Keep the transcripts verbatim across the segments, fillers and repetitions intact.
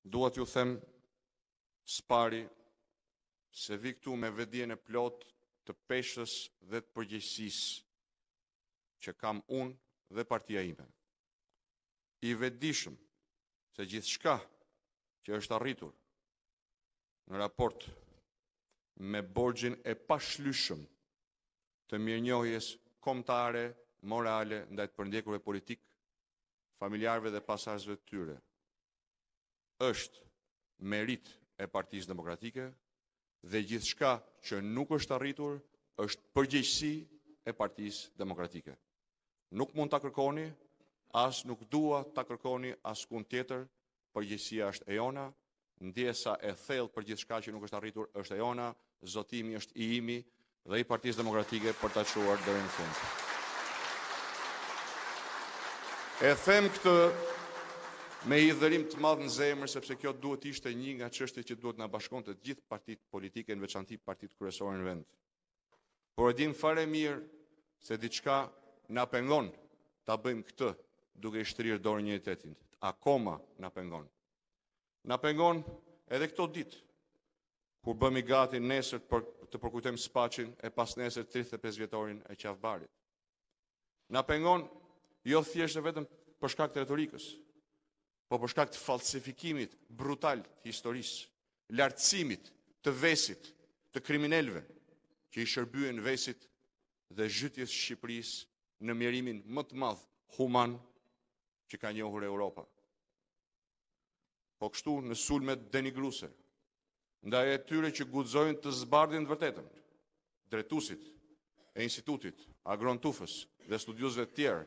Dua t'ju them spari se vi këtu me vetdijen e plot të peshës dhe të përgjegjësisë që kam unë dhe partia ime. I vetëdijshëm se gjithçka që është arritur në raport me borxhin e pashlyeshëm të mirënjohjes kombëtare, morale ndaj të përndjekurve politik, familjarëve dhe pasardhësve të tyre, është merit e Partisë Demokratike dhe gjithçka që nuk është arritur është përgjegjësi e Partisë Demokratike. Nuk mund ta kërkoni, as nuk dua ta kërkoni askund tjetër, përgjegjësia është e jona, ndjesa e thellë për gjithçka që nuk është arritur është e jona, zotimi është i imi dhe i Partisë Demokratike për ta çuar deri në fund. E them këtë me i dhërim të madh në zemër, sepse kjo duhet ishte një nga çështjet që duhet na bashkonte të gjithë partitë politike, në veçanti partitë kryesore në vend. Por e dim fare mirë se diçka na pengon ta bëjmë këtë duke i shtrirë dorën njëri tjetrit. Akoma na pengon. Na pengon edhe këto ditë, kur bëmi gati nesër për të përkujtojmë Spaqin e pas nesër tridhjetë e pesë vjetorin e qafbarit. Na pengon jo thjesht vetëm për shkak të retorikës, po për shkak të falsifikimit brutal të historisë, lartësimit të vesit të kriminalëve që i shërbyen vesit dhe zhytjes së Shqipërisë në mjerimin më të madh human që ka njohur Europa. Po kështu në sulmet denigruese ndaj atyre që guxojnë të zbardhin të vërtetën, drejtuesit e institutit, Agron Tufës dhe studiosëve të tjerë,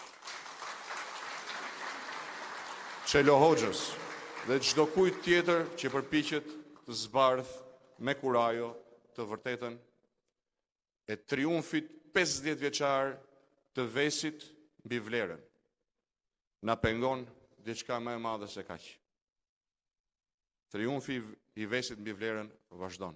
Çelo Hoxhës dhe çdo kujt tjetër që përpiqet të zbardh me kurajo të vërtetën e triumfit pesëdhjetë vjeçar të vesit mbi vlerën. Na pengon diçka më e madhe se kaq. Triumfi i vesit mbi vlerën vazhdon.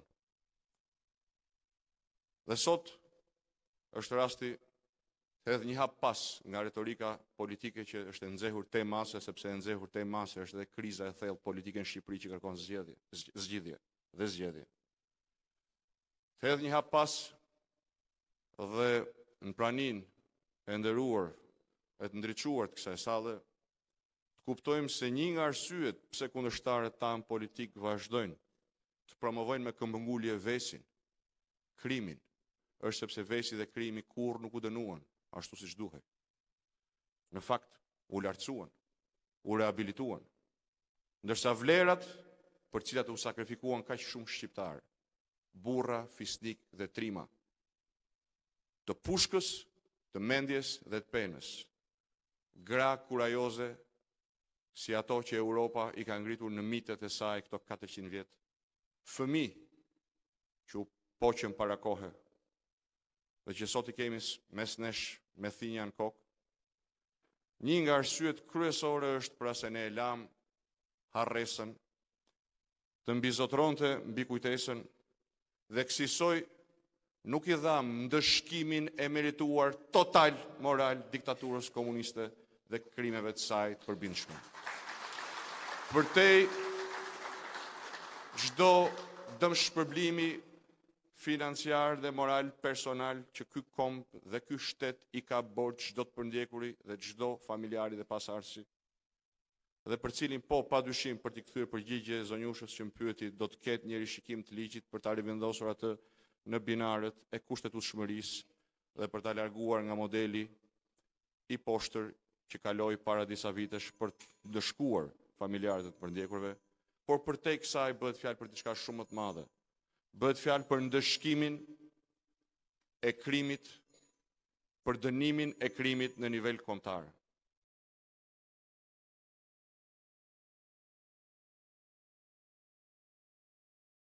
Dhe sot është rasti të hedh një hap pas nga retorika politike që është e nxehur te mase, sepse e nxehur te mase është edhe kriza e thellë politike në Shqipëri që kërkon zgjedhje, zgjidhje dhe zgjedhje. Të hedh një hap pas dhe në praninë e nderuar e të ndriçuar të kësaj salle, të kuptojmë se një nga arsyet pse kundërshtarët tanë politik vazhdojnë të promovojnë me këmbëngulje vesin, krimin, është sepse vesi dhe krimi kurrë nuk u dënuan ashtu siç duhet. Në fakt, u lartësuan, u rehabilituan, ndërsa vlerat për cilat u sakrifikuan kaq shumë shqiptarë, burra, fisnik dhe trima, të pushkës, të mendjes dhe të penës, gra kurajoze si ato që Europa i ka ngritur në mitet e saj këto katërqind vjet, fëmijë që u poqën para kohë dhe që sot i kemi mes nesh me thinja në kokë. Një nga arsyet kryesore është pra se ne e lam harresën të mbizotronte mbi kujtesën dhe kësaj nuk i dham ndëshkimin e merituar total moral diktaturës komuniste dhe krimeve të saj të përbindshme. Përtej çdo dëmshpërblimi financiar dhe moral personal që ky komb dhe ky shtet i ka borxh çdo të përndjekuri dhe çdo familjari dhe pasardhësi, dhe për cilin po padyshim për t'i kthyer përgjigje zonjushës që më pyeti do të ketë një rishikim të ligjit për ta rivendosur atë në binarët e kushtetueshmërisë dhe për ta larguar nga modeli i poshtër që kaloi para disa vitesh për të dëshkuar familjarët e të përndjekurve, por përtej kësaj bëhet fjalë për diçka shumë më të madhe. Bëhet fjalë për ndëshkimin e krimit, për dënimin e krimit në nivel kombëtar.